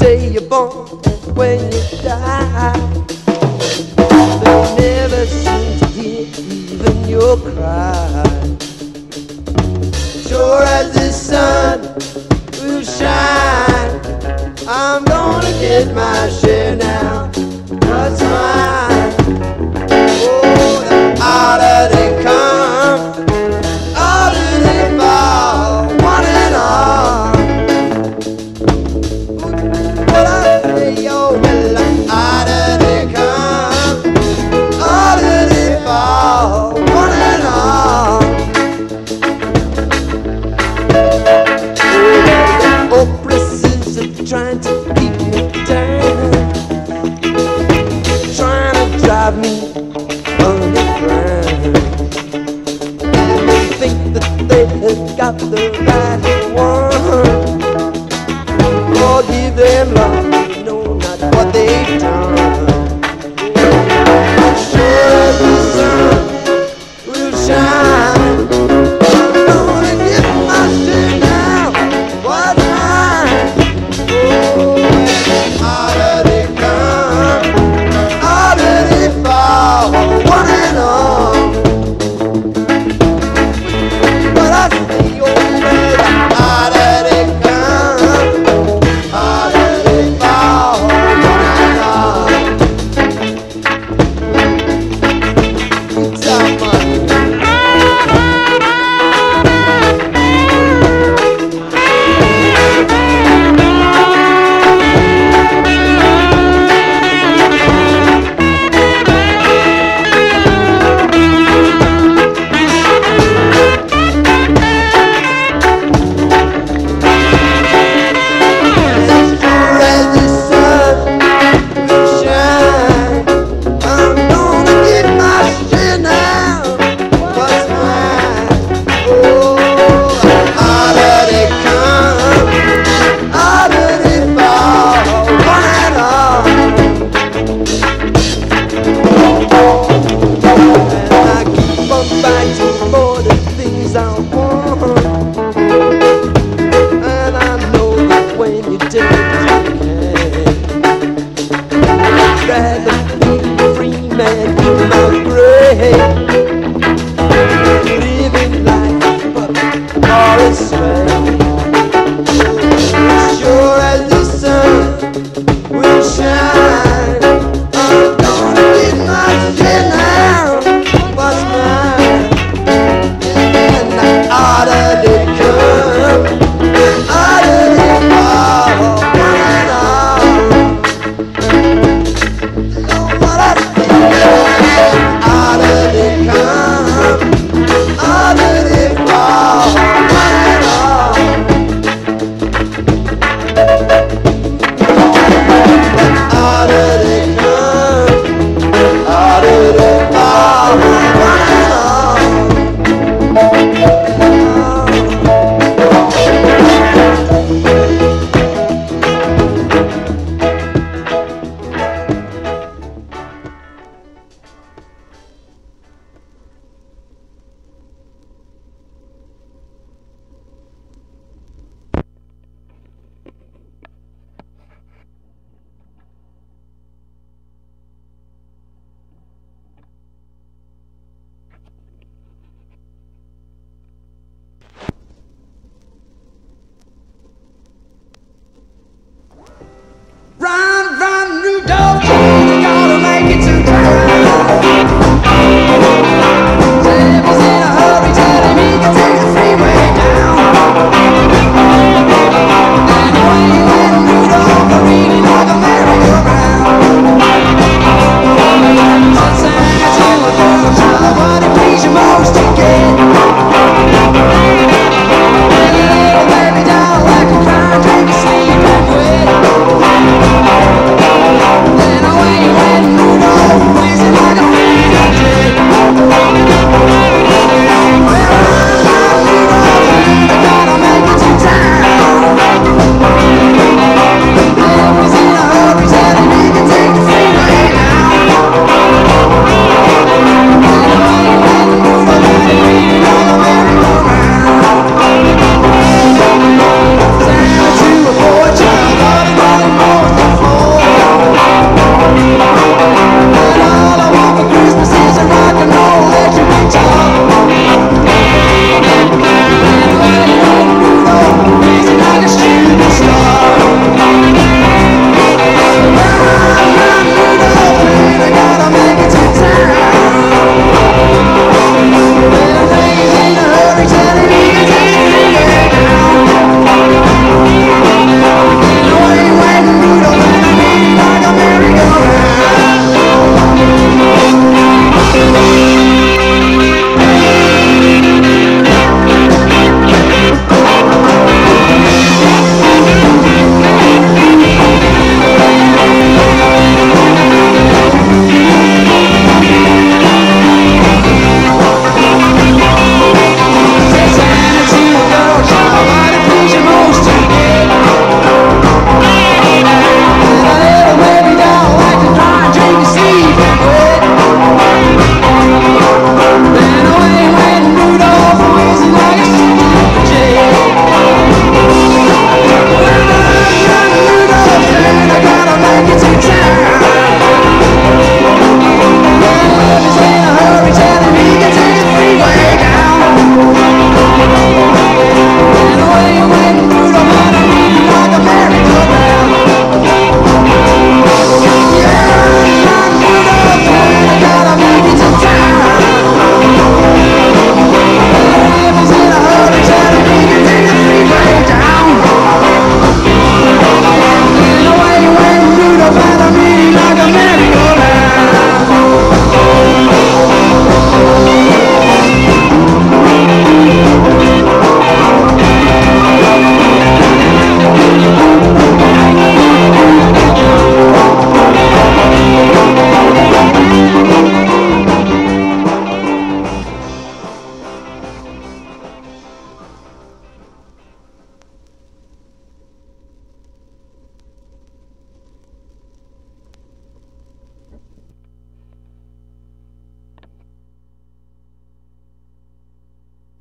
day you're born and when you die. They never seem to hear even your cry. Sure as the sun will shine, I'm gonna get my share now. What's mine? Oh, the harder they come, harder they fall, one and all. But I say, oh, well, the harder they come, harder they fall, one and all. Oh, the oppressors are trying to keep me down, trying to drive me underground. They think that they have got the right one. Lord, give them love.